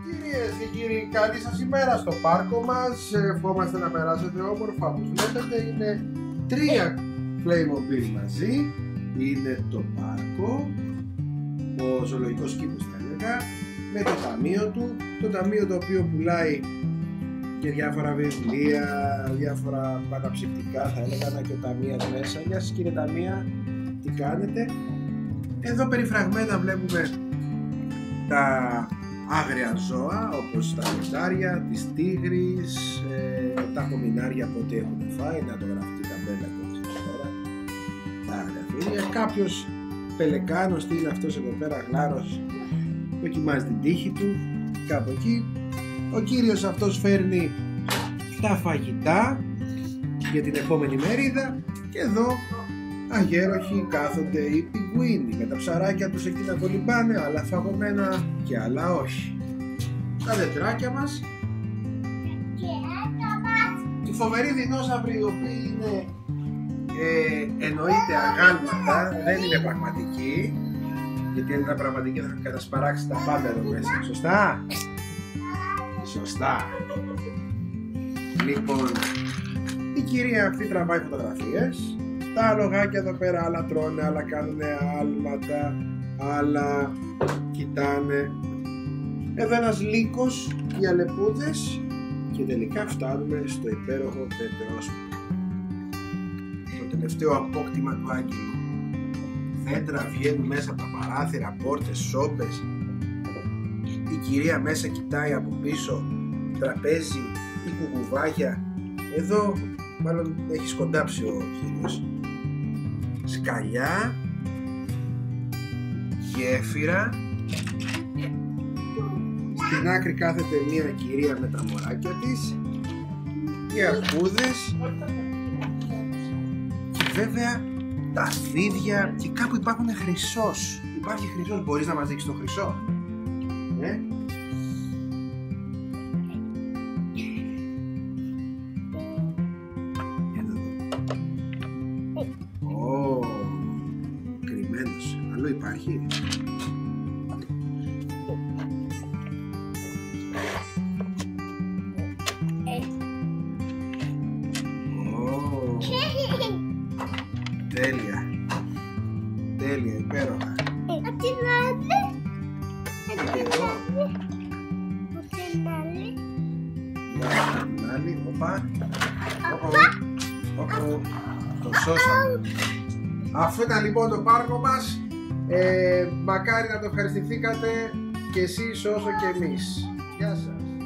Κυρίες και κύριοι, καλή σας ημέρα στο πάρκο μας. Ευχόμαστε να περάσετε όμορφα. Όπως βλέπετε είναι 3 Playmobil μαζί. Είναι το πάρκο, ο ζωολογικός κήπος θα έλεγα, με το ταμείο του. Το ταμείο το οποίο πουλάει και διάφορα βιβλία, διάφορα καταψυκτικά θα έλεγα, να και ο ταμείας μέσα. Γεια σας κύριε ταμεία, τι κάνετε? Εδώ περιφραγμένα βλέπουμε τα άγρια ζώα όπως τα λιοντάρια, τις τίγρης, τα κομινάρια από ό,τι έχουν φάει, να το γραφτεί ταμπέλα και εδώ πέρα, τα αγρια. Κάποιος πελεκάνος, τι είναι αυτός εδώ πέρα, γλάρος, δοκιμάζει την τύχη του, κάπου εκεί. Ο κύριος αυτός φέρνει τα φαγητά για την επόμενη μερίδα και εδώ αγέροχοι κάθονται οι πιγκουίνοι με τα ψαράκια τους εκεί να κολυμπάνε, άλλα φαγωμένα και άλλα όχι. Τα δεντράκια μας οι φοβεροί δεινόσαυροι, οι οποίοι είναι εννοείται αγάλματα, δεν είναι πραγματικοί, γιατί αν ήταν πραγματικοί θα κατασπαράξει τα πάντα εδώ μέσα. Σωστά? Σωστά. Λοιπόν, η κυρία αυτή τραβάει φωτογραφίες. Τα αλογάκια εδώ πέρα άλλα τρώνε, άλλα κάνουν άλματα, άλλα κοιτάνε. Εδώ ένας λύκος, οι αλεπούδες και τελικά φτάνουμε στο υπέροχο δεντρόσπιτο. Το τελευταίο απόκτημα του Άγγελου. Δέντρα βγαίνουν μέσα από τα παράθυρα, πόρτες, σόπες. Η κυρία μέσα κοιτάει από πίσω, τραπέζι ή κουκουβάγια. Εδώ μάλλον έχει σκοντάψει ο κύριος. Σκαλιά, γέφυρα. Στην άκρη κάθεται μια κυρία με τα μωράκια της, οι αρκούδες και βέβαια τα φίδια, και κάπου υπάρχουν χρυσός. Υπάρχει χρυσός, μπορείς να μας δείξεις το χρυσό? Κρυμμένος. Αλλού υπάρχει? Τέλεια. Τέλεια, υπέροχα. Απ' την άλλη. Και εδώ. Απ' την άλλη. Απ' την άλλη, οπα. Το σώσαμε. Αυτό ήταν λοιπόν το πάρκο μας. Μακάρι να το ευχαριστηθήκατε και εσείς όσο και εμείς. Γεια σας.